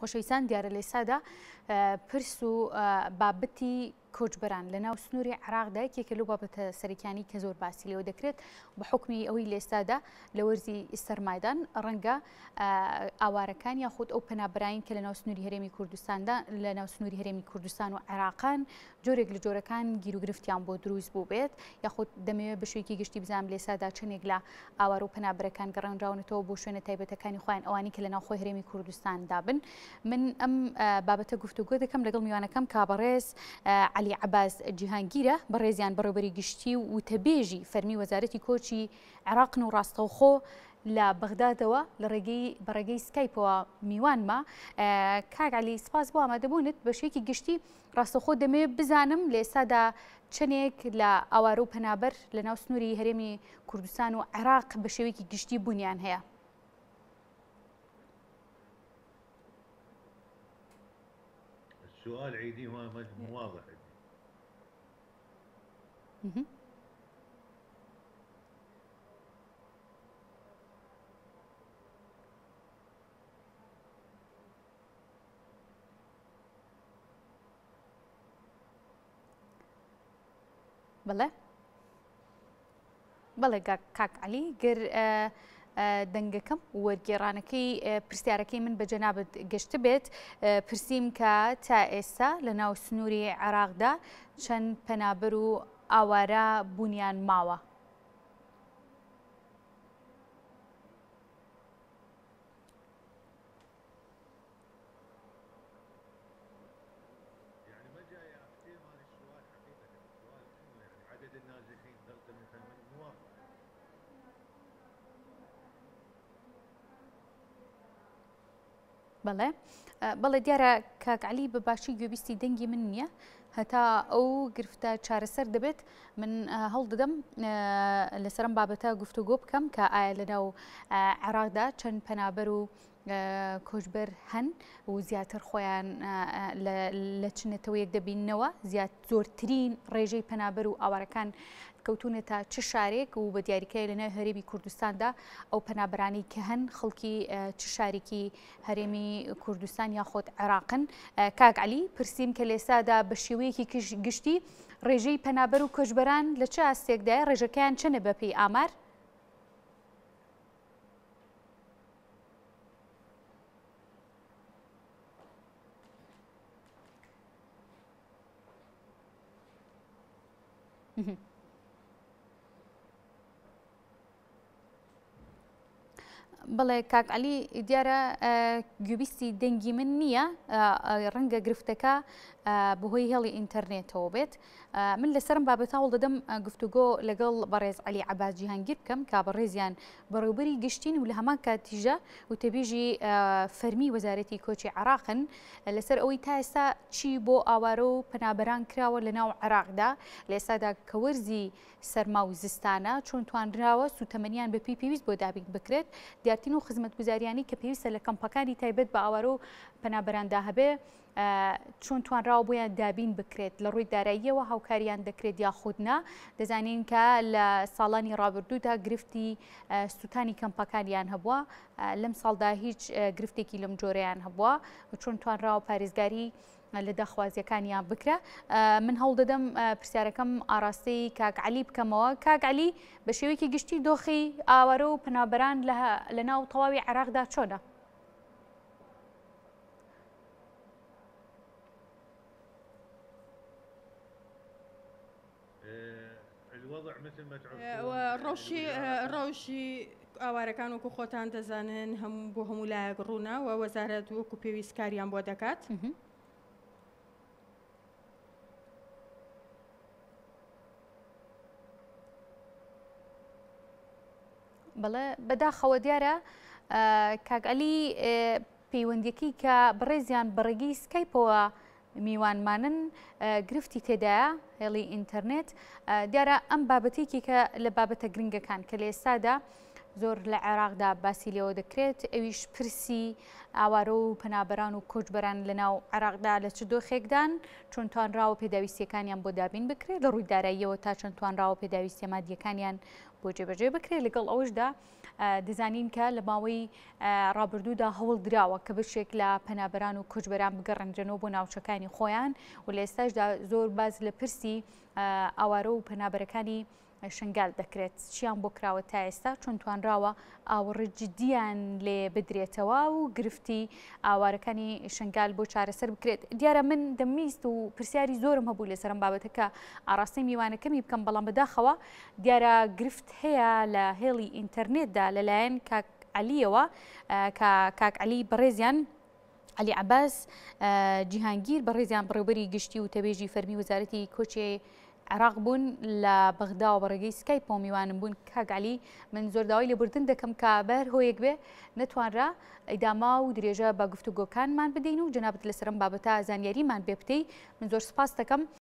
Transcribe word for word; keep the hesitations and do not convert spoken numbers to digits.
خۆشەویستان دیارە لە ئێستادا پرس و بابەتی کۆچبەران لە ناو سنووری عێراقدا یەکێکە لەو بابەتە سەرەکیانی کە زۆر باسی لێوە دەکرێت بە حوکمی ئەوەی لە ئێستادا لە وەرزی سەرمایدان ڕەنگە ئاوارەکان یاخود ئەو پەنابەرین کە لە ناو سنووری هەرێمی کوردستاندا لە ناو سنووری هەرێمی کوردستان و عێراقان جۆرێک لە جۆرەکان گیر و گرفتیان بۆ دروست بوو بێت یاخود دەمەوێت بە شوێکی گشتی بزانم لە ئێستادا چەندێک لە ئاوار و پەنابەرەکان گەڕانراونەتەوە بۆ شوێنە تایبەتەکانی خۆیان ئەوانی کە لە ناوخۆی هەرێمی کوردستاندا بن. من ئەم بابەتە گفتوگۆ دەکەم لەگەڵ میوانەکەم کابڕێز علی عەباس جیهانگیرە بەڕێزیان بەڕێوەبەری گشتی و وتەبێژی فەرمی وەزارەتی کۆچی عێراقن و ڕاستەوخۆ لە بەغدادەوە لە ڕێگەی بەڕێگەی سکایپەوە میوانمە. کاک علی سپاس بۆ ئامادەبوونت بە شوێکی گشتی ڕاستەوخۆ دەمەوێت بزانم لە ئێستادا چەندێک لە ئاوارە و پەنابەر لە ناو سنووری هەرێمی کوردستان و عێراق بە شێوەیەکی گشتی بوونیان هەیە. السؤال عيدي هو واضح. بەڵێ بەڵێ کاک علی گەر دەنگەکەم وەرگێڕانەکەی پرسیارەکەی من بە جەنابەت گەشتە بێت پرسییم کە تا ئێستا لە ناو سنووری عێراقدا چەند پەنابەر و ئاوارە بوونیان ماوە؟ بەڵێ بەڵێ دیارە کاک علی بە باشی گوێبیستی دەنگی من نییە هەتا ئەو گرفتە چارەسەر دەبێت من هەڵ دەدەم لەسەرم بابەتە گفتوگۆ بکەم کە ئایا لە ناو عێراقدا چەند پەنابەر و کۆچبەر هەن و زیاتر خۆیان لە چنێتەوە یەک دەبینەوە زیات زۆرترین ڕێژەی پەنابەر و ئاوارەکان کەوتونێتە چ شارێک و بە دیاریکای لە ناو هەرێمی کوردستاندا ئەو پەنابەرانی کە هەن خەڵکی چ شارێکی هەرێمی کوردستان یاخۆت عێراقن. کاک علی پرسییم کە لە ئێستادا بە شێوەیەکی گشتی ڕێژەی پەنابەر و کۆچبەران لە چه ئاستێکدایە ڕێژەکەیان چەنە بەپێی ئامار؟ بەڵێ کاک علی دیارە گوێبیستی دەنگی من نییە ڕەنگە گرفتەکە بەهۆی هێڵی ئینتەرنێتەوە بێت. من لەسەرم بابەتە هەوڵ دەدەم گفتوگۆ لەگەڵ بەڕێز علی عەباس جیهانگیر بکەم کا بەڕێزیان بەڕێوەبەری گشتین و لە هەمان کاتیژە وتەبێژی فەرمی وەزارەتی کۆچی عێراقن لەسەر ئەوەی تا ئێستا چی بۆ ئاوارە و پەنابەران کراوە لە ناو عێراقدا لە ئێستادا کە وەرزی سەرما و زستانە چۆن توانراوە سوتەمەنیان بەپی پێویست بۆ دابین بکرێت دیارتین و خزمەتگوزاریانی کە پێویستە لە کەمپەکانی تایبەت بە ئاوارە و پەنابەراندا هەبێ چۆن توانراوە بۆیان دابین بکرێت لە ڕووی داراییەوە هاوکاریان دەکرێت یاخودنا دەزانین کە لە ساڵانی ڕابردوودا گرفتی سوتانی کەمپەکانیان هەبووە لەم ساڵدا هیچ گرفتێکی لەم جۆرەیان هەبووە چۆن توانراوە پارێزگاری لە داخوازیەکانیان بکرا. من هەوڵ دەدەم پرسیارەکەم ئاراستەی کاک علی بکەمەوە. کاک علی بە شێوەیەکی گشتی دۆخی ئاوارە و پەنابەران لە ناو تەواوی عێراقدا چۆنە؟ ڕۆژی ڕۆژی ئاوارەکان وەکو خۆتان دەزانن هەموو بۆ هەموو لایەک ڕوونا و وەزارەت وەکو پێویست کاریان بۆ دەکات. بەڵێ بەداخەوە دیارە کاک علی پەیوەندیەکەی کە بەڕێزیان بەڕێگەی سکایپەوە میوانمانن گرفتی تێدایە هێڵی ئینتەرنێت دیارە ئەم بابەتێکی کە لە بابەتە گرنگەکان کە لە ئێستادا زۆر لە عێراقدا باسی لێەوە دەکرێت ئەویش پرسی ئاوارە و پەنابەران و کۆچبەران لە ناو عێراقدا لە چ دۆخێکدان چۆن توانراوە پێداویستیەکانیان بۆ دابین بکرێت لە ڕووی داراییەوە تا چەند توانراوە پێداویستە مادیەکانیان بۆ جێبەجێ بکرێت لەگەڵ ئەوشدا دەزانین کە لە ماوەی ڕابردوودا هەوڵ دراوە کە بشێک لە پەنابەران و کوچبەران بگەڕێنرێنەوە بۆ ناوچەکانی خۆیان و لە ئێستاشدا زۆر باز لە پرسی ئاوارە و پەنابەرەکانی شنگال دەکرێت چیان بۆ کراوە تا ئێستا چۆن توانراوە ئاوەڕە جدیان لێ بدرێتەوە و گرفتی ئاوارەکانی شنگال بۆ چارەسەر بکرێت. دیارە من دەمویست و پرسیاری زۆرم هەبوو لەسەر ئەم بابەتەکە ئاڕاستەی میوانەکەمی بکەم، بەڵام بەداخەوە دیارە گرفت هەیە لە هێڵی ئینتەرنێتدا لەلایەن کاک عەلیەوە کاک عەلی بەڕێزیان عەلی عەباس جیهانگیر بەڕێزیان بڕێوەبەری گشتی و تەبێژی فەرمی وەزارەتی کۆچێ عراق بوون لە بەغدا و بەڕێگەی سکایپۆ میوانم بوون. کاک عەلی من زۆر داوای لێبوردن دەکەم کە بەر هۆیەک بێ نەتوانرا ئیداما و درێژە بە گفتوگۆکانمان بدەین و جەنابەت لەسەر ئەم بابەتە زانیاریمان پێ بکەی. من زۆر سپاس دەکەم.